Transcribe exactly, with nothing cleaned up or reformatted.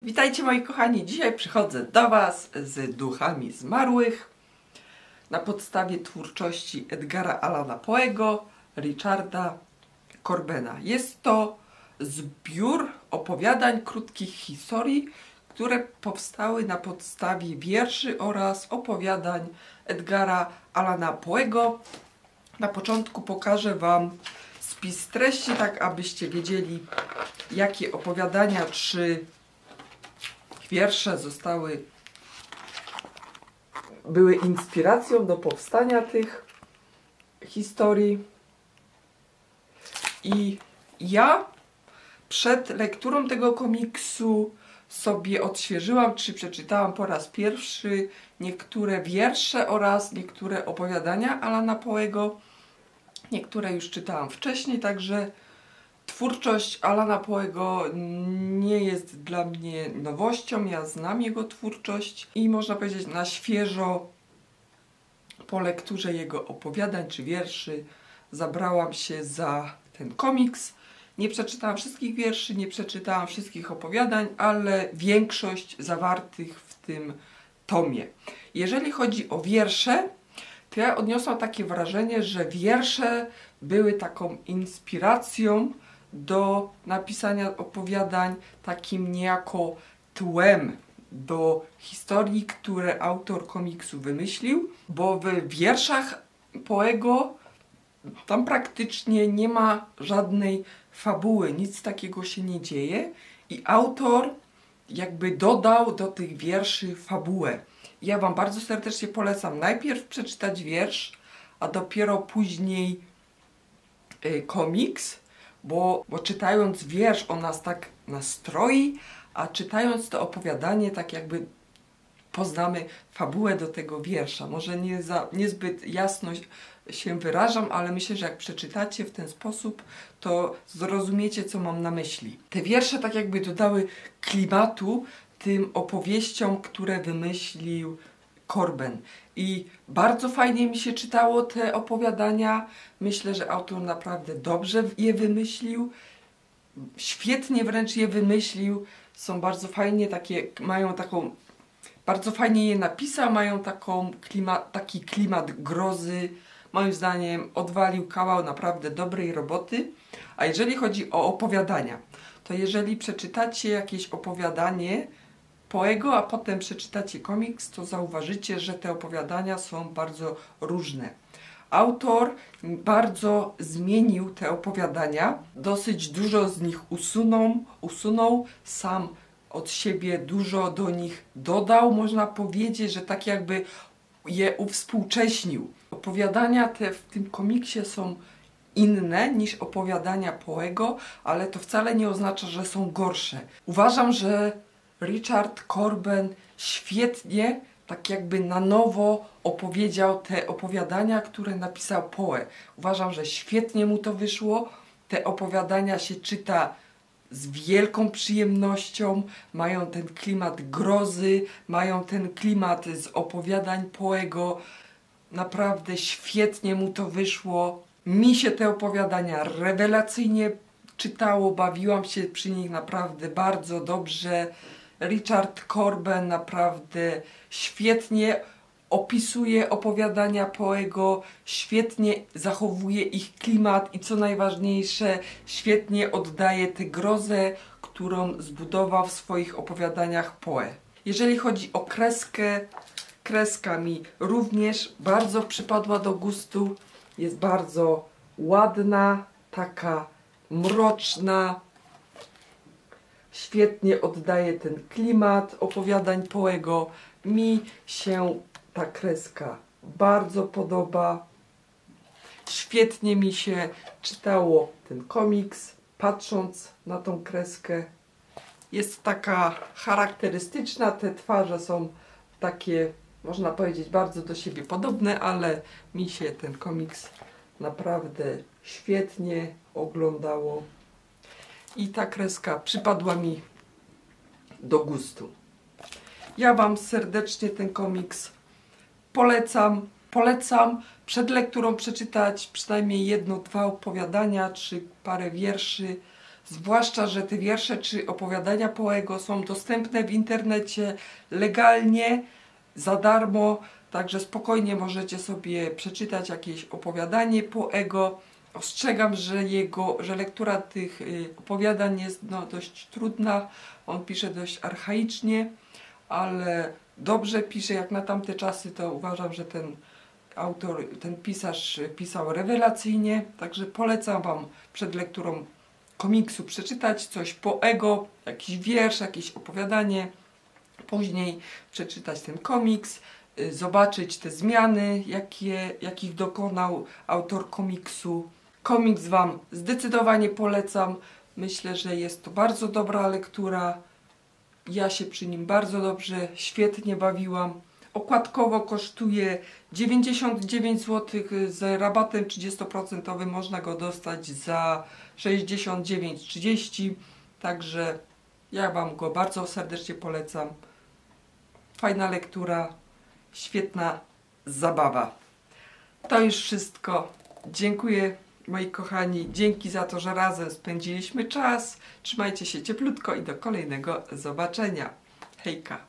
Witajcie moi kochani, dzisiaj przychodzę do Was z Duchami Zmarłych na podstawie twórczości Edgara Allana Poego, Richarda Corbena. Jest to zbiór opowiadań, krótkich historii, które powstały na podstawie wierszy oraz opowiadań Edgara Allana Poego. Na początku pokażę Wam spis treści, tak abyście wiedzieli, jakie opowiadania czy wiersze zostały, były inspiracją do powstania tych historii. I ja przed lekturą tego komiksu sobie odświeżyłam, czy przeczytałam po raz pierwszy niektóre wiersze oraz niektóre opowiadania Allana Poego. Niektóre już czytałam wcześniej, także twórczość Allana Poego nie jest dla mnie nowością. Ja znam jego twórczość i można powiedzieć na świeżo po lekturze jego opowiadań czy wierszy zabrałam się za ten komiks. Nie przeczytałam wszystkich wierszy, nie przeczytałam wszystkich opowiadań, ale większość zawartych w tym tomie. Jeżeli chodzi o wiersze, to ja odniosłam takie wrażenie, że wiersze były taką inspiracją do napisania opowiadań, takim niejako tłem do historii, które autor komiksu wymyślił, bo w wierszach Poego tam praktycznie nie ma żadnej fabuły, nic takiego się nie dzieje i autor jakby dodał do tych wierszy fabułę. Ja Wam bardzo serdecznie polecam najpierw przeczytać wiersz, a dopiero później y, komiks, bo, bo czytając wiersz on nas tak nastroi, a czytając to opowiadanie tak jakby poznamy fabułę do tego wiersza. Może nie za, niezbyt jasno się wyrażam, ale myślę, że jak przeczytacie w ten sposób, to zrozumiecie, co mam na myśli. Te wiersze tak jakby dodały klimatu tym opowieściom, które wymyślił Corben. I bardzo fajnie mi się czytało te opowiadania. Myślę, że autor naprawdę dobrze je wymyślił. Świetnie wręcz je wymyślił. Są bardzo fajnie takie, mają taką, bardzo fajnie je napisał, mają taką klimat, taki klimat grozy. Moim zdaniem odwalił kawał naprawdę dobrej roboty. A jeżeli chodzi o opowiadania, to jeżeli przeczytacie jakieś opowiadanie Poego, a potem przeczytacie komiks, to zauważycie, że te opowiadania są bardzo różne. Autor bardzo zmienił te opowiadania, dosyć dużo z nich usunął, usunął, sam od siebie dużo do nich dodał. Można powiedzieć, że tak jakby je uwspółcześnił. Opowiadania te w tym komiksie są inne niż opowiadania Poego, ale to wcale nie oznacza, że są gorsze. Uważam, że Richard Corben świetnie, tak jakby na nowo opowiedział te opowiadania, które napisał Poe. Uważam, że świetnie mu to wyszło. Te opowiadania się czyta z wielką przyjemnością, mają ten klimat grozy, mają ten klimat z opowiadań Poego. Naprawdę świetnie mu to wyszło. Mi się te opowiadania rewelacyjnie czytało, bawiłam się przy nich naprawdę bardzo dobrze. Richard Corben naprawdę świetnie opisuje opowiadania Poego, świetnie zachowuje ich klimat i co najważniejsze, świetnie oddaje tę grozę, którą zbudował w swoich opowiadaniach Poe. Jeżeli chodzi o kreskę, kreska mi również bardzo przypadła do gustu. Jest bardzo ładna, taka mroczna. Świetnie oddaje ten klimat opowiadań Poego. Mi się ta kreska bardzo podoba. Świetnie mi się czytało ten komiks, patrząc na tą kreskę. Jest taka charakterystyczna, te twarze są takie, można powiedzieć, bardzo do siebie podobne, ale mi się ten komiks naprawdę świetnie oglądało. I ta kreska przypadła mi do gustu. Ja Wam serdecznie ten komiks polecam. Polecam przed lekturą przeczytać przynajmniej jedno, dwa opowiadania czy parę wierszy, Zwłaszcza, że te wiersze czy opowiadania Poego są dostępne w internecie legalnie, za darmo, także spokojnie możecie sobie przeczytać jakieś opowiadanie Poego. Ostrzegam, że jego, że lektura tych opowiadań jest no, dość trudna, on pisze dość archaicznie, ale dobrze pisze jak na tamte czasy, to uważam, że ten autor, ten pisarz pisał rewelacyjnie, także polecam Wam przed lekturą komiksu przeczytać coś Poego, jakiś wiersz, jakieś opowiadanie, później przeczytać ten komiks, zobaczyć te zmiany, jakie, jakich dokonał autor komiksu. Komiks Wam zdecydowanie polecam. Myślę, że jest to bardzo dobra lektura. Ja się przy nim bardzo dobrze, świetnie bawiłam. Okładkowo kosztuje dziewięćdziesiąt dziewięć złotych, z rabatem trzydziestoprocentowym można go dostać za sześćdziesiąt dziewięć trzydzieści. Także ja Wam go bardzo serdecznie polecam. Fajna lektura, świetna zabawa. To już wszystko. Dziękuję, moi kochani. Dzięki za to, że razem spędziliśmy czas. Trzymajcie się cieplutko i do kolejnego zobaczenia. Hejka!